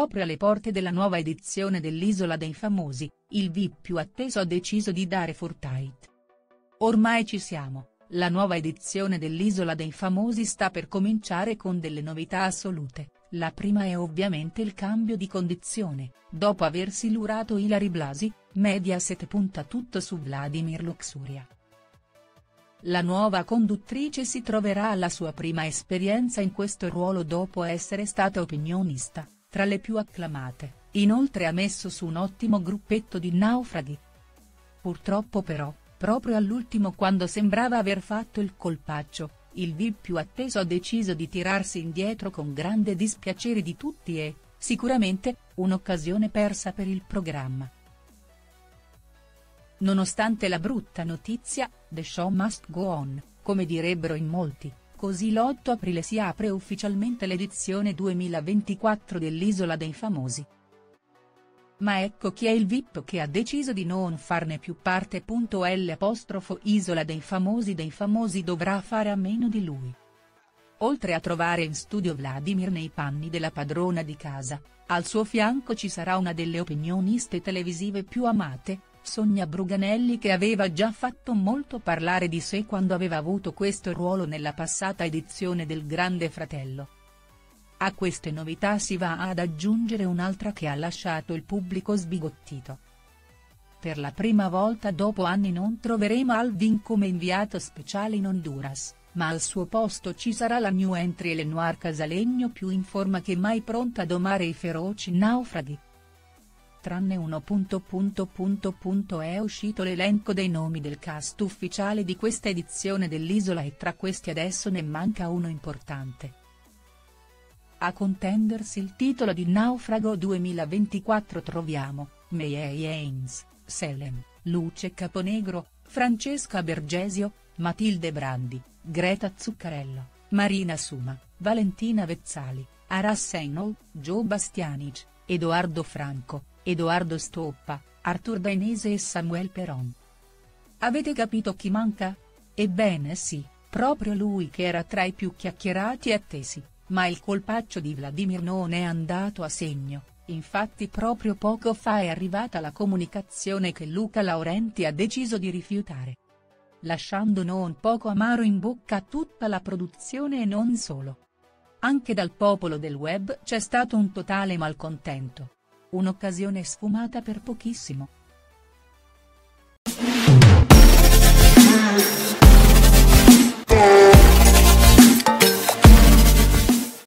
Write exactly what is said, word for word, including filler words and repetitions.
proprio alle porte della nuova edizione dell'Isola dei Famosi, il V I P più atteso ha deciso di dare Fortnite. Ormai ci siamo, la nuova edizione dell'Isola dei Famosi sta per cominciare con delle novità assolute, la prima è ovviamente il cambio di condizione, dopo aver silurato Ilary Blasi, Mediaset punta tutto su Vladimir Luxuria. La nuova conduttrice si troverà alla sua prima esperienza in questo ruolo dopo essere stata opinionista, tra le più acclamate, inoltre ha messo su un ottimo gruppetto di naufraghi. Purtroppo però, proprio all'ultimo quando sembrava aver fatto il colpaccio, il V I P più atteso ha deciso di tirarsi indietro con grande dispiacere di tutti e, sicuramente, un'occasione persa per il programma. Nonostante la brutta notizia, the show must go on, come direbbero in molti, così l'otto aprile si apre ufficialmente l'edizione duemilaventiquattro dell'Isola dei Famosi. Ma ecco chi è il V I P che ha deciso di non farne più parte. L'Isola dei Famosi dei Famosi dovrà fare a meno di lui. Oltre a trovare in studio Vladimir nei panni della padrona di casa, al suo fianco ci sarà una delle opinioniste televisive più amate, Sonia Bruganelli, che aveva già fatto molto parlare di sé quando aveva avuto questo ruolo nella passata edizione del Grande Fratello. A queste novità si va ad aggiungere un'altra che ha lasciato il pubblico sbigottito. Per la prima volta dopo anni non troveremo Alvin come inviato speciale in Honduras, ma al suo posto ci sarà la new entry Eleonore Casalegno, più in forma che mai, pronta a domare i feroci naufraghi. Tranne uno. È uscito l'elenco dei nomi del cast ufficiale di questa edizione dell'Isola e tra questi adesso ne manca uno importante. A contendersi il titolo di Naufrago duemilaventiquattro troviamo, May Haynes, Selem, Luce Caponegro, Francesca Bergesio, Matilde Brandi, Greta Zuccarello, Marina Suma, Valentina Vezzali, Aras Heinol, Joe Bastianic, Edoardo Franco, Edoardo Stoppa, Arthur Dainese e Samuel Peron. Avete capito chi manca? Ebbene sì, proprio lui che era tra i più chiacchierati e attesi, ma il colpaccio di Vladimir non è andato a segno, infatti proprio poco fa è arrivata la comunicazione che Luca Laurenti ha deciso di rifiutare. Lasciando non poco amaro in bocca a tutta la produzione e non solo. Anche dal popolo del web c'è stato un totale malcontento. Un'occasione sfumata per pochissimo.